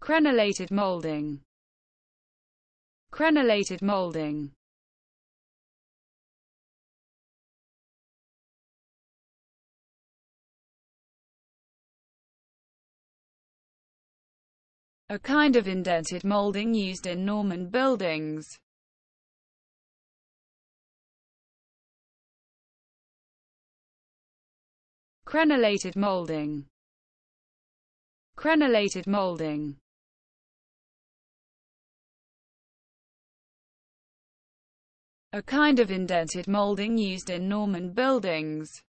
Crenelated molding. Crenelated molding. A kind of indented molding used in Norman buildings. Crenelated molding. Crenelated molding. A kind of indented molding used in Norman buildings.